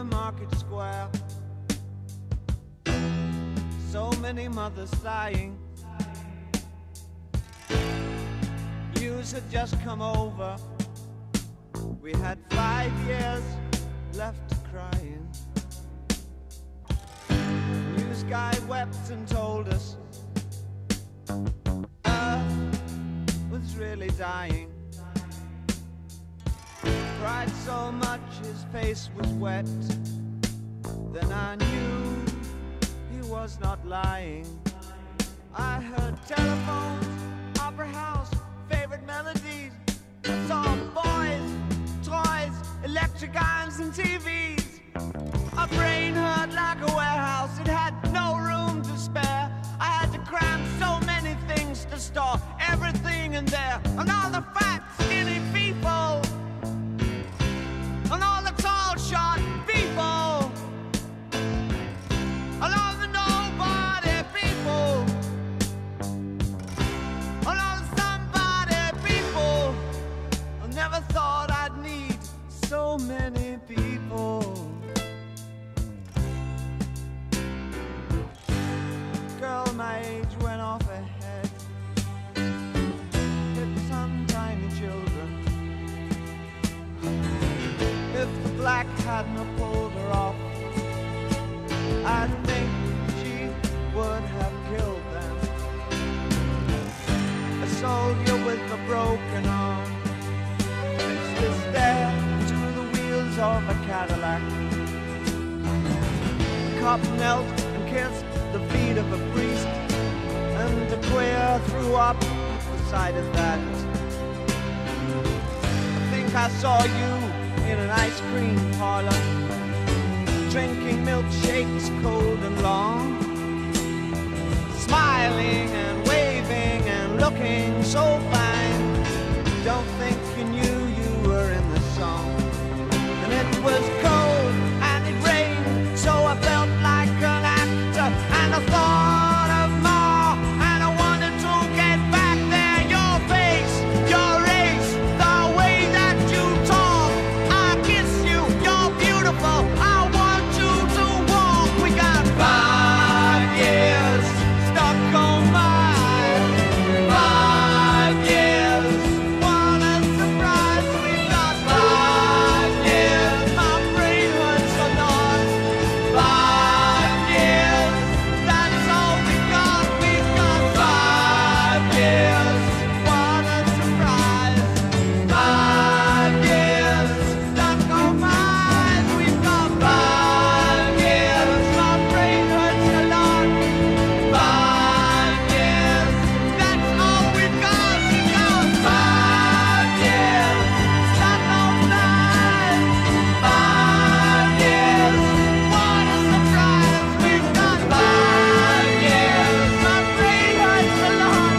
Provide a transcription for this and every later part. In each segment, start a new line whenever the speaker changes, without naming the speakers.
the market square. So many mothers sighing. News had just come over. We had 5 years left to crying. News guy wept and told us Earth was really dying. Cried so much his face was wet. Then I knew he was not lying. I heard telephones, opera house, favorite melodies. I saw boys, toys, electric irons and TVs. My brain hurt like a warehouse, it had no room to spare. I had to cram so many things to store everything in there. And all the fat, skinny people, and all the tall, short people, and all the nobody people, and all the somebody people. I never thought I'd need so many people. Girl my age went off ahead, hit some tiny children. If the black hadn't have pulled her off, I think she would have killed them. A soldier with a broken arm fixed his stare to the wheels of a Cadillac. The cop knelt and kissed the feet of a priest, and the queer threw up the sight of that. I think I saw you in an ice cream parlor, drinking milkshakes cold and long, smiling and waving and looking so fine. Don't think you knew you were in the song. And it was cold and it rained, so I felt like an actor, and I thought of more, and I wanted to get back there. Your face, your race, the way that you talk, I kiss you, you're beautiful, I want you to walk. We got 5 years stuck on mine. 5 years, what a surprise. We got 5 years, my brain hurts a lot. 5 years, that's all we got. We got 5 years, what a surprise. 5 years, stuck on mine. We've got 5 years, my brain hurts a lot. 5 years, that's all we've got. We got 5 years, stuck on mine. 5 years, what a surprise. We've got 5 years, my brain hurts a lot.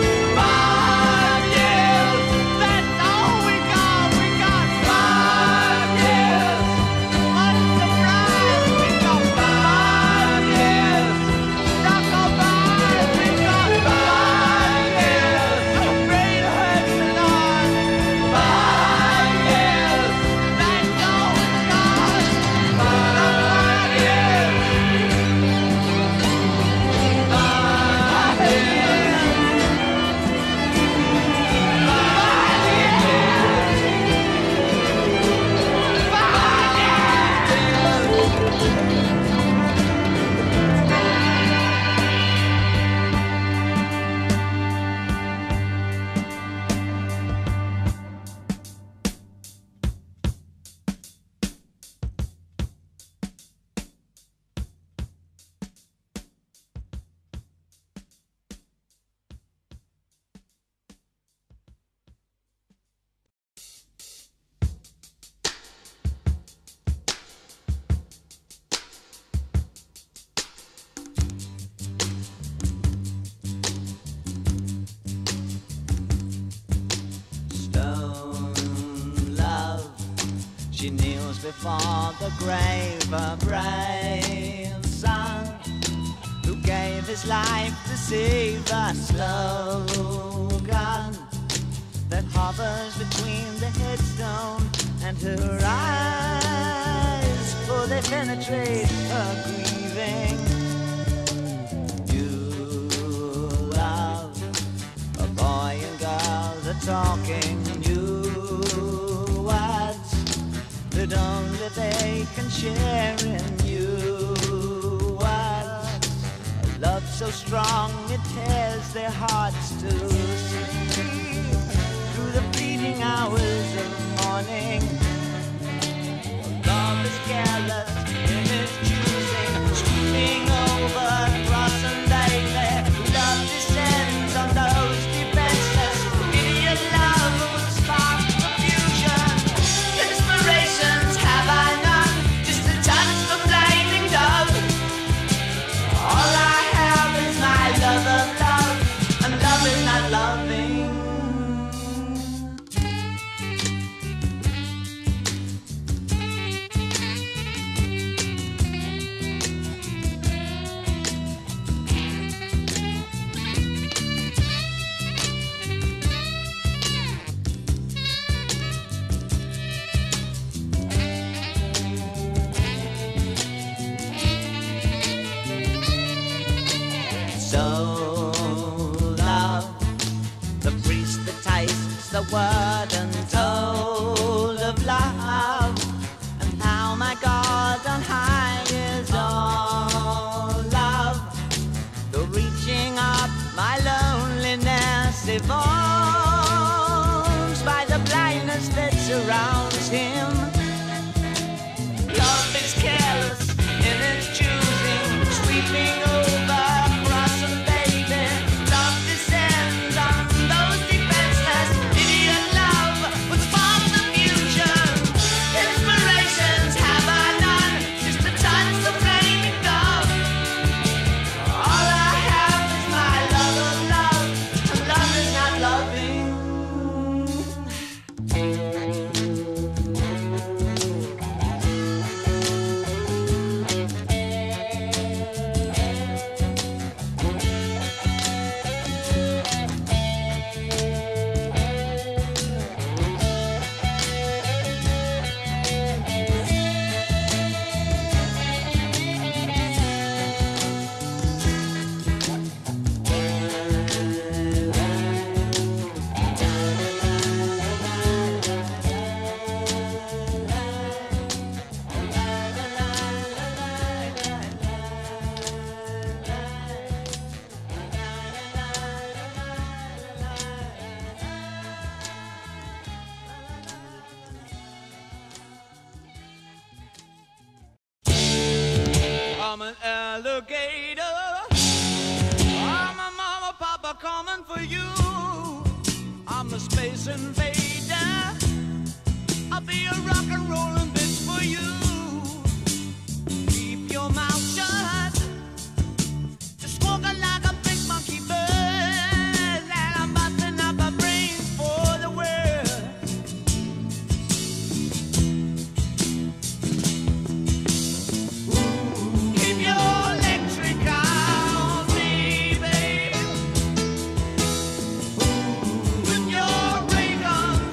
5 years, that's all we got. We got 5 years, what a surprise. We got 5 years, stuck on mine. We got 5 years, my brain hurts a lot. 5 years, that's all we got. 5 years, 5 Stone love, she kneels before the grave, a brave son who gave his life to save a slogan that hovers between the headstone and her eyes, for they penetrate her grieving. You love a boy and girls are talking new words that only they can share in you. Words, a love so strong it tears their hearts to sleep through the fleeting hours of morning. Love is careless in its choosing, sweeping over cross and daily. Love descends on those defenseless. Idiot love would spark confusion. Inspirations have I none, just a touch of flaming dove. All I have is my love of love, and love is not loving. So love, the priest that tastes the word untold of love, and how my God on high is all love. The reaching up my loneliness evolves by the blindness that surrounds him. Love is careless in its choosing, sweeping over cross and baby. Love descends on those defenseless. Idiot love would spark the fusion. Inspirations have I none, just a touch of flaming dove. All I have is my love of love, and love is not loving. I'm an alligator. I'm a mama, papa coming for you. I'm a space invader. I'll be a rock and rollin' bitch for you. Keep your mouth shut. Just walking like a big monkey bird, and I'm busting up my brains for the world. With your ray gun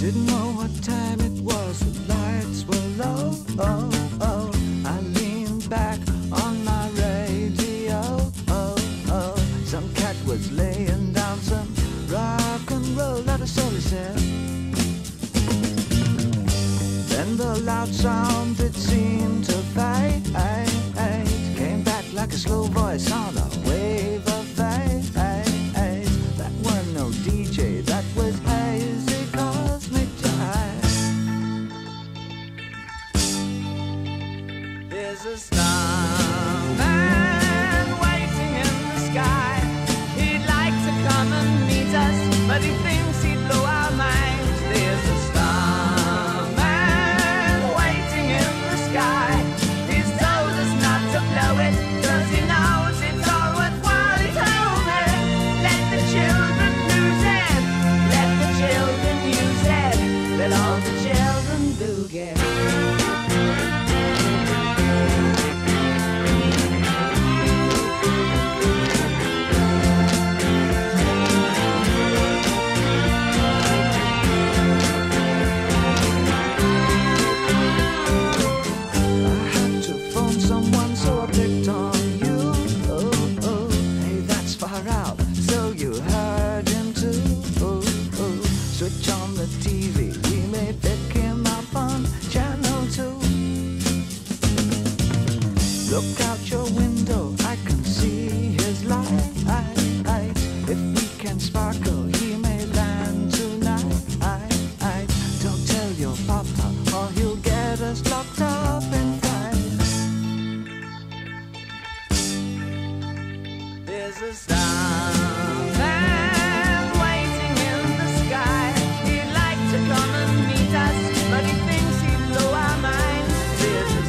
Didn't know what time it was, the lights were low. Oh, oh. I leaned back on my radio. Oh, oh. Some cat was laying down some rock and roll, that is all he said. Then the loud sound, it seemed to fade. Came back like a slow voice on a wave of fate. That weren't no DJ, that was hazy cosmic jive. There's a starman waiting in the sky. He'd like to come and meet us, but he thinks he'd blow our minds. There's a starman waiting in the sky. He's told us not to blow it, 'cause he knows it's all worthwhile. He told me, let the children lose it, let the children use it, let all the children boogie. Switch on the TV, we may pick him up on channel 2. Look out your window, I can see his light. If we can sparkle, he may land tonight. Don't tell your papa, or he'll get us locked up in fight. There's a starman waiting in the sky. He'd like to come and meet us, but he thinks he'd blow our minds. There's a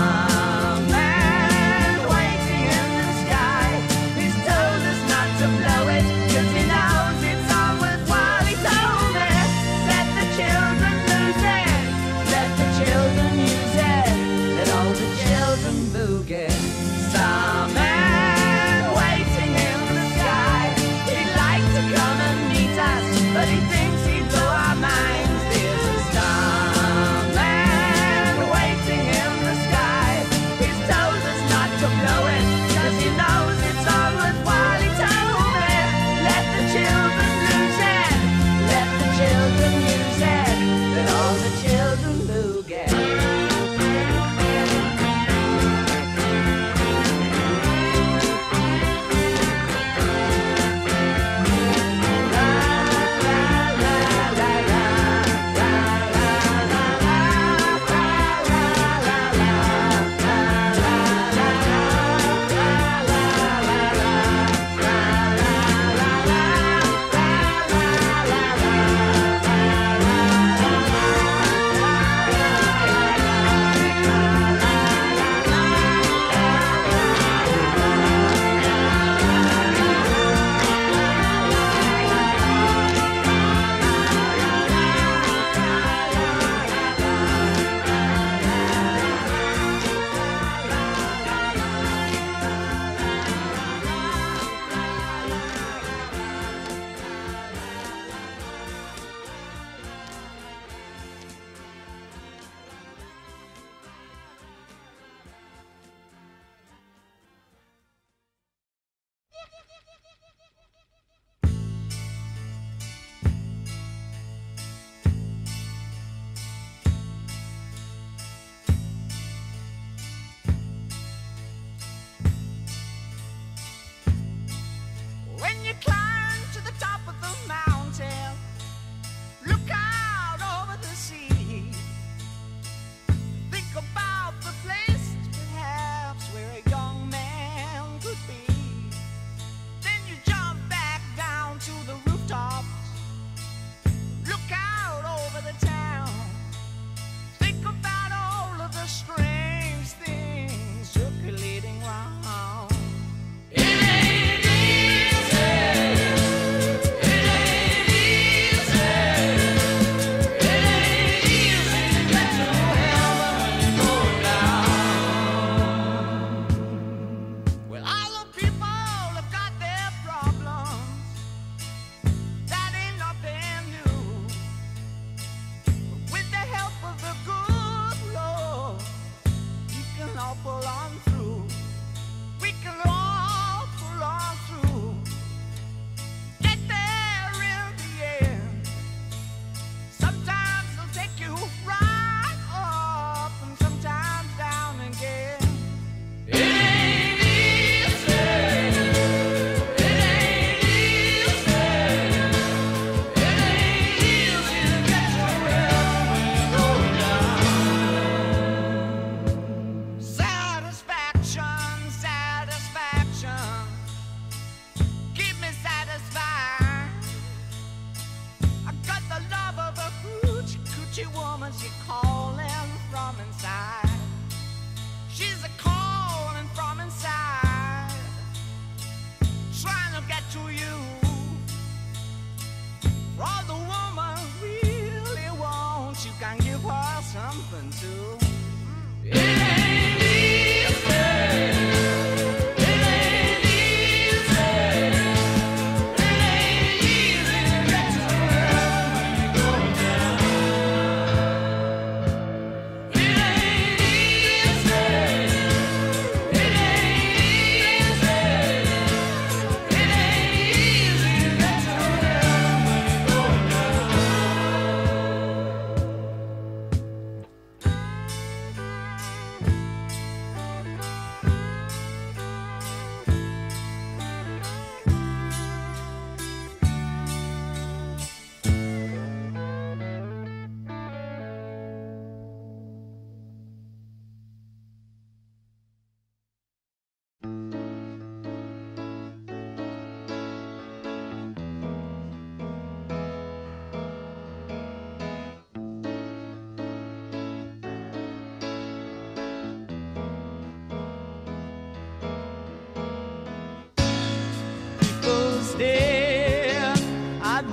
starman waiting in the sky. He's told us not to blow it, 'cause he knows it's all worthwhile. He told me, let the children lose it, let the children use it, let all the children boogie. Starman waiting in the sky.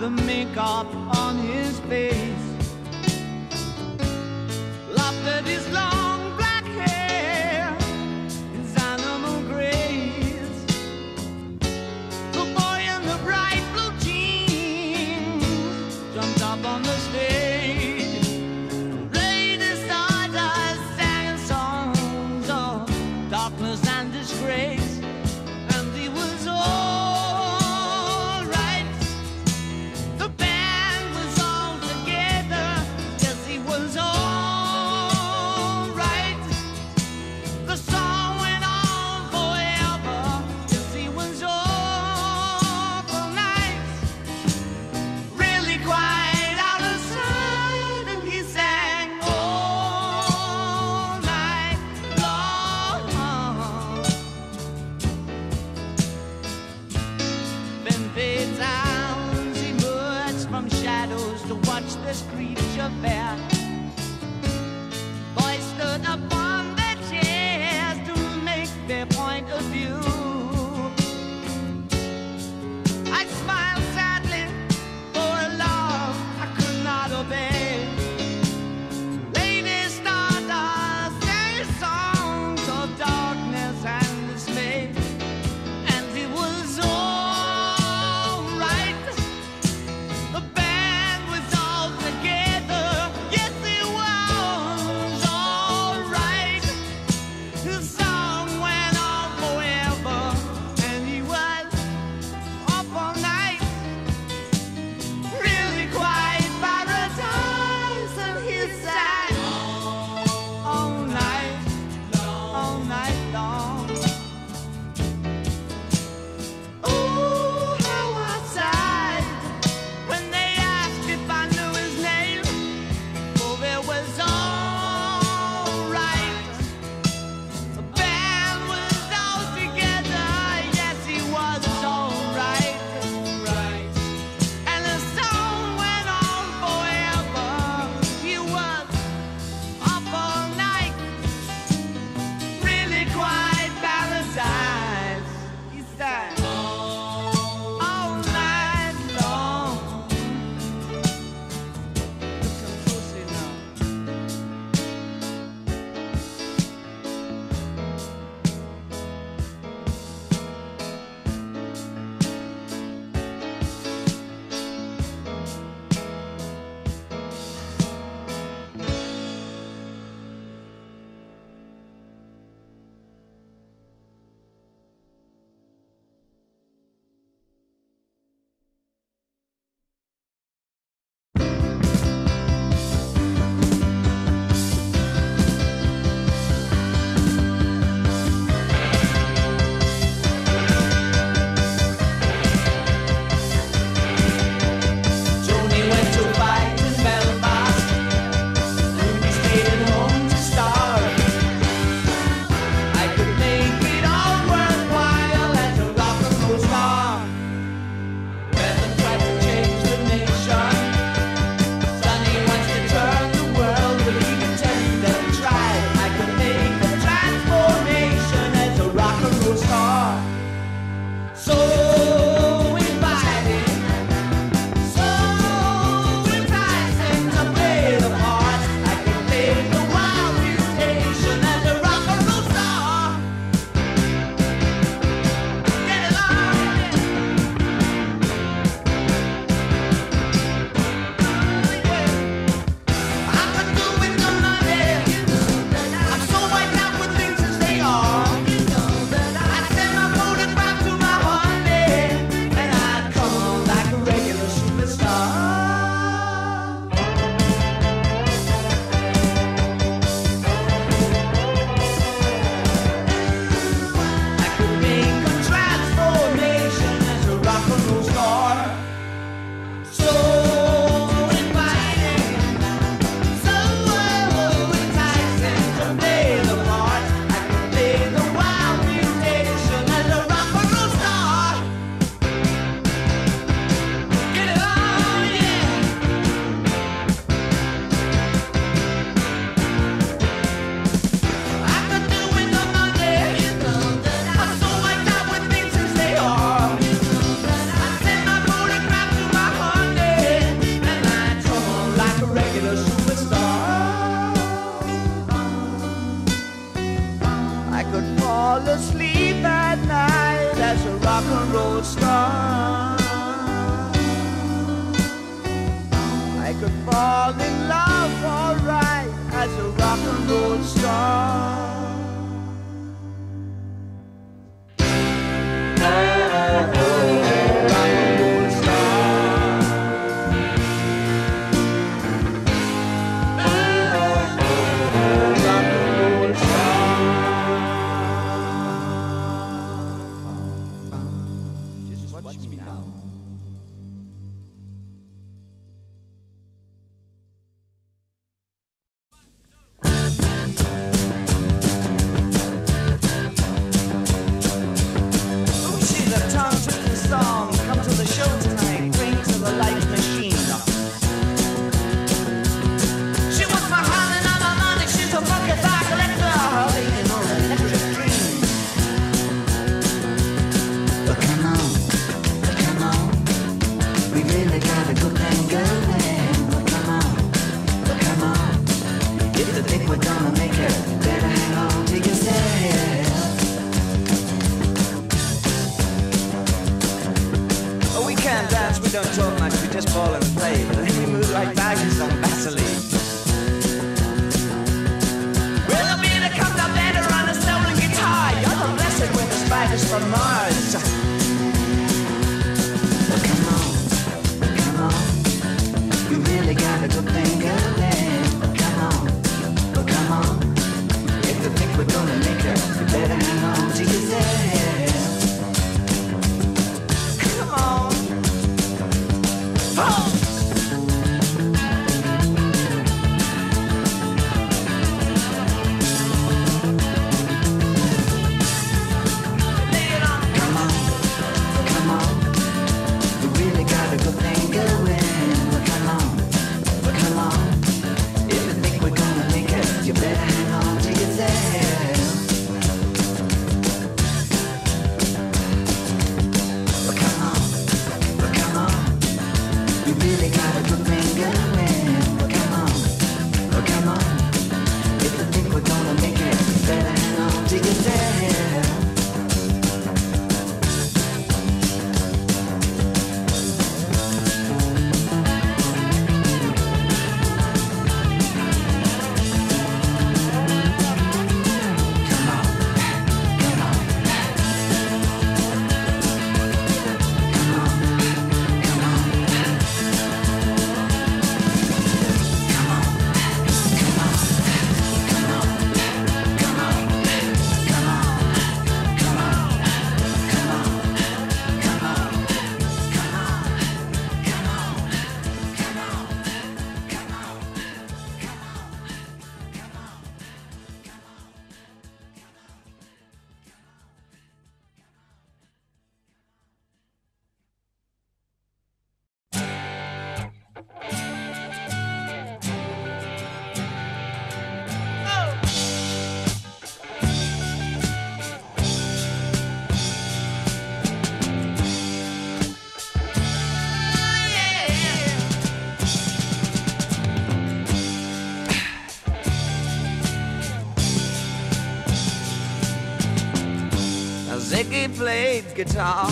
the makeup on his face, laughed at his long black hair, his animal grace. The boy in the bright blue jeans jumped up on the stage. Lady Stardust sang songs of darkness and disgrace, and he was all right. The band was all together, yes, he was all right. The song went on forever, yes, he was awful nice. Really quite out of sight, and he sang all night long. Then fades sounds emerged from shadows to watch this creature fair. Boys stood upon their chairs to make their point of view. I smiled sadly for a love I could not obey. Lady Stardust sang songs of darkness and dismay, and he was all right. The band was all together, yes, it was all right. His song went on forever, and he was up all night. Ziggy played guitar,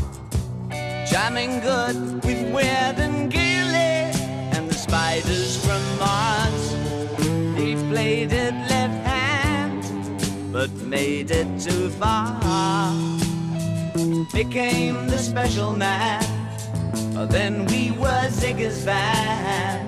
jamming good with Weird and Gilly and the Spiders from Mars. He played it left hand, but made it too far. Became the special man, then we were Ziggy's band.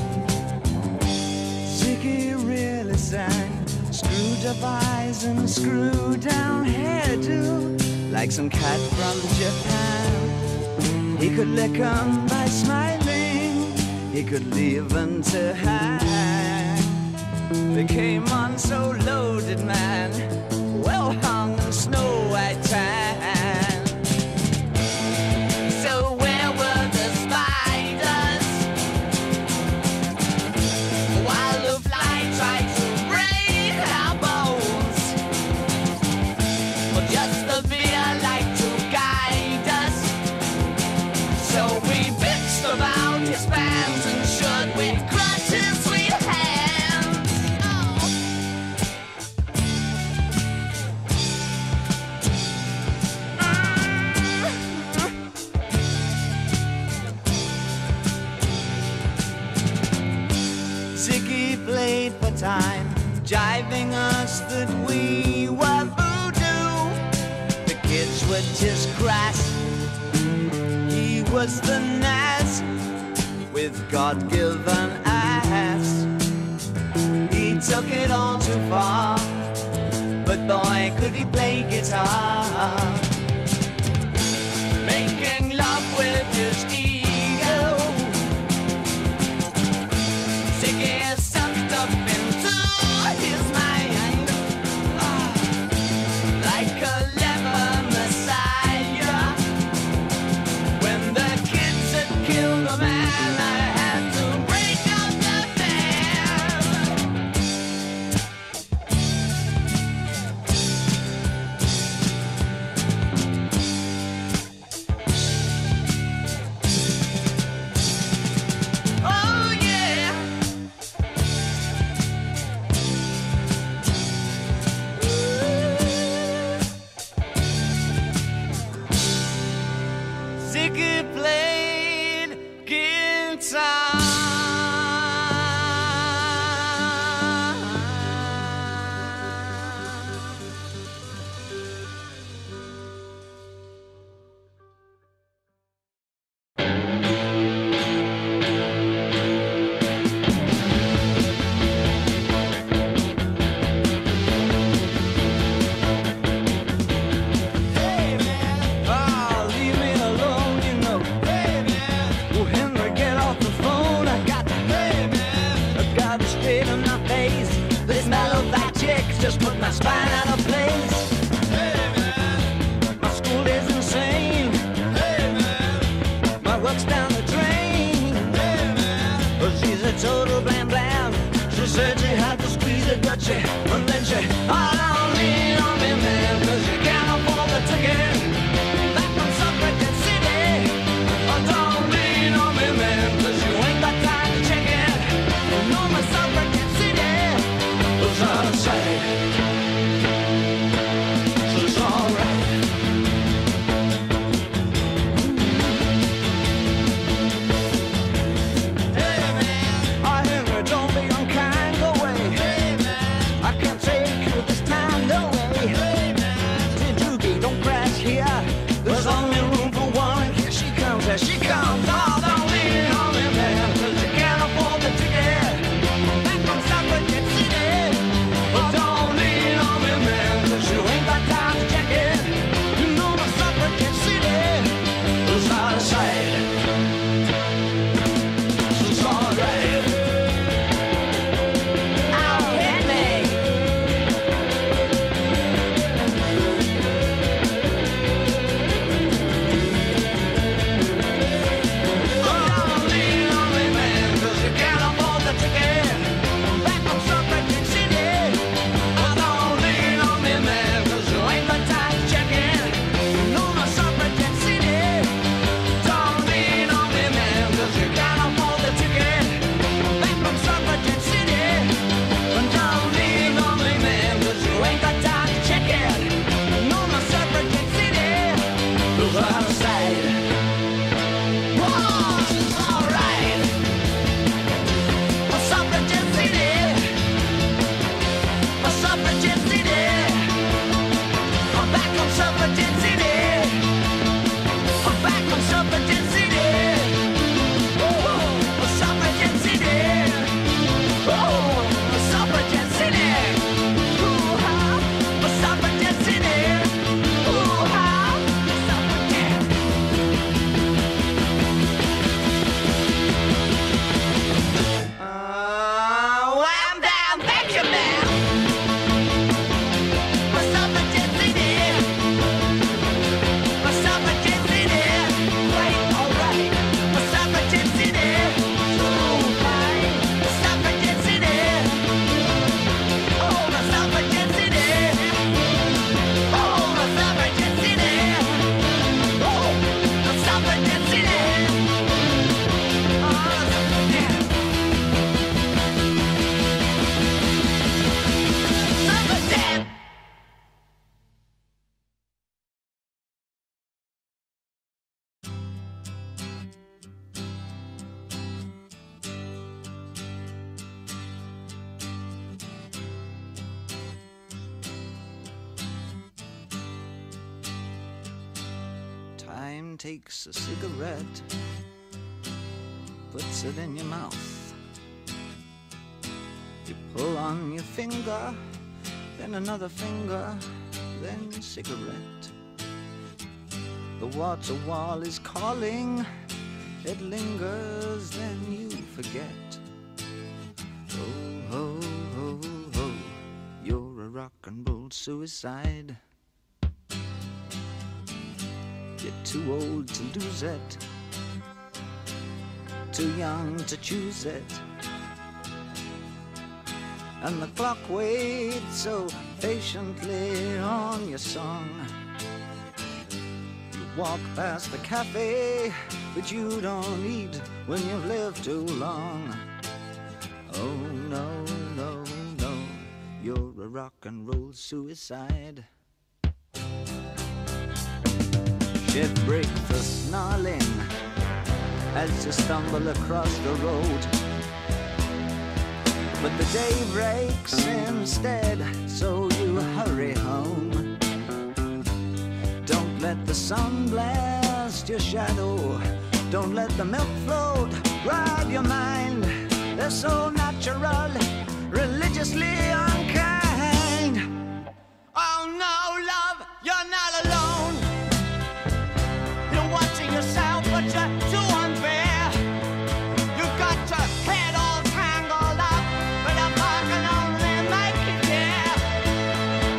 Ziggy really sang, screwed up eyes and screwed down hairdo, like some cat from Japan. He could lick 'em by smiling, he could leave 'em to hang. They came on so loaded, man, well hung in snow white tan. So where were the spiders while the fly tried to break our bones? Well, just the beer like to guide us, so we bitched about his fans and should we crush his sweet hands. Ziggy played for time, jiving us that we were voodoo. The kids were just crass, he was the Nas with God-given ass. He took it all too far, but boy could he play guitar. Making love my spine out of place. Hey man, my school is insane. Hey man, my work's down the drain. Hey man, well, she's a total blam blam. She said she had to squeeze it, but she, and then she, oh, don't lean on me, man, 'cause you can't afford the ticket. Back from Suffragette City. Oh, don't lean on me, man, 'cause you ain't got time to check it. You know my Suffragette City was out of sight. So it's alright. Hey man, I hear her, don't be unkind, go away. Hey man, I can't take you this time, no way. Hey man, Doogie, don't crash here. There's only room for one. Here she comes, there she comes. Oh, don't lean on me, man, 'cause you can't afford the ticket. Back from Suffragette City. But don't lean on me, man, 'cause you ain't got time to check it. You know my Suffragette City is out of sight. So it's alright. Oh, hit me. Oh, don't lean on me, man, 'cause you can't afford the ticket. Back from Suffragette City. Oh, don't lean on me, man, 'cause you ain't got time to check it. You know my Suffragette City. Don't lean on me, man, 'cause you can't afford the ticket. Back from Suffragette City. And don't lean on me, man, 'cause you ain't got time to check it. You know my Suffragette City is out of sight. Whoa, it's alright. My Suffragette City. My Suffragette City. I'm back on Suffragette City. I'm back on Suffragette City. Oh, Suffragette City. Oh, Suffragette City. Ooh-ha, Suffragette City. Ooh-ha, Suffragette. Wham down, thank you, man. My Suffragette City. My Suffragette City. Right, alright. My Suffragette City. So fine. My Suffragette City. Oh, my Suffragette City. Oh, my Suffragette City. Oh, my Suffragette City. Oh, Suffragette. Suffragette. Time takes a cigarette, puts it in your mouth. You pull on your finger, then another finger, then cigarette. The water wall is calling, it lingers, then you forget. Oh, ho, ho, ho, you're a rock and roll suicide. You're too old to lose it, too young to choose it. And the clock waits so patiently on your song. You walk past the cafe, but you don't eat when you've lived too long. Oh no, no, no, you're a rock and roll suicide. Shit break the snarling as you stumble across the road. But the day breaks instead, so you hurry home. Don't let the sun blast your shadow. Don't let the milk float rob your mind. They're so natural, religiously unkind. Oh no, love, you're not alone. You're watching yourself, but you're too unfair. You've got your head all tangled up, but if I can only make you care.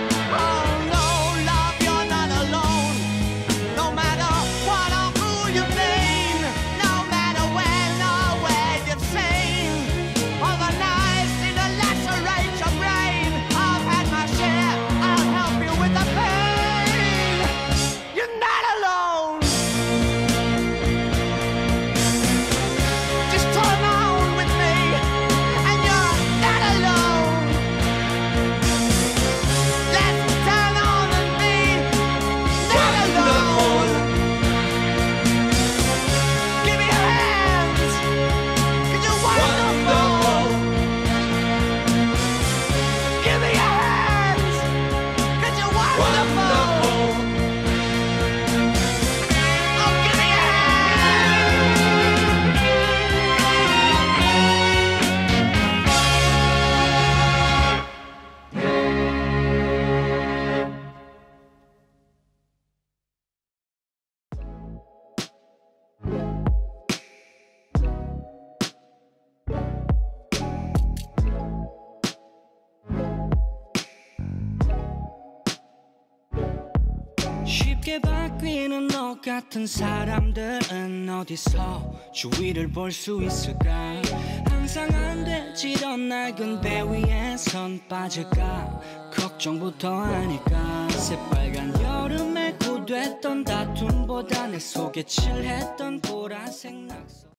쉽게 바뀌는 너 같은 사람들은 어디서 주위를 볼 수 있을까. 항상 안 되지던 낡은 배 위에 선 빠질까 걱정부터 하니까. 새빨간 여름에 고됐던 다툼보다 내 속에 칠했던 보라색 낙서.